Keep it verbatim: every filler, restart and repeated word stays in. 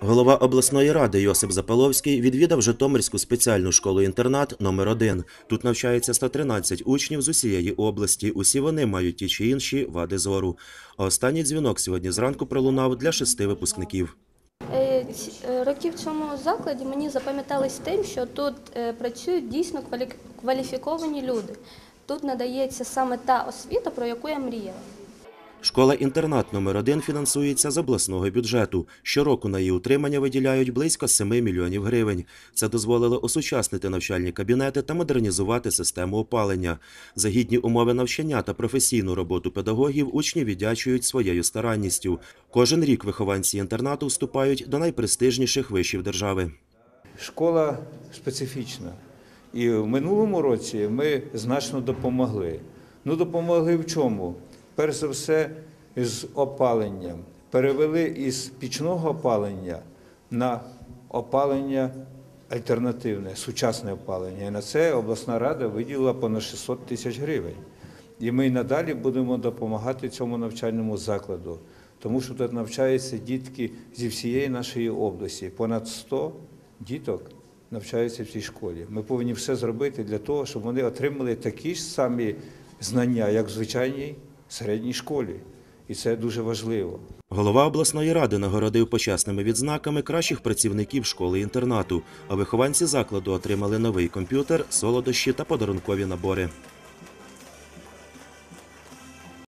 Голова обласної ради Йосип Запаловський відвідав Житомирську спеціальну школу-інтернат номер один. Тут навчається сто тринадцять учнів з усієї області. Усі вони мають ті чи інші вади зору. А останній дзвінок сьогодні зранку пролунав для шести випускників. Е, Роки в цьому закладі мені запам'ятались тим, що тут е, працюють дійсно квалі- кваліфіковані люди. Тут надається саме та освіта, про яку я мріяла. Школа-інтернат номер один фінансується з обласного бюджету. Щороку на її утримання виділяють близько семи мільйонів гривень. Це дозволило осучаснити навчальні кабінети та модернізувати систему опалення. За гідні умови навчання та професійну роботу педагогів учні віддячують своєю старанністю. Кожен рік вихованці інтернату вступають до найпрестижніших вишів держави. Школа специфічна. І в минулому році ми значно допомогли. Ну, допомогли в чому? Перш за все, з опаленням. Перевели із пічного опалення на опалення альтернативне, сучасне опалення. І на це обласна рада виділила понад шістсот тисяч гривень. І ми й надалі будемо допомагати цьому навчальному закладу, тому що тут навчаються дітки зі всієї нашої області. Понад сто діток навчаються в цій школі. Ми повинні все зробити для того, щоб вони отримали такі ж самі знання, як в звичайній середній школі. І це дуже важливо. Голова обласної ради нагородив почесними відзнаками кращих працівників школи-інтернату, а вихованці закладу отримали новий комп'ютер, солодощі та подарункові набори.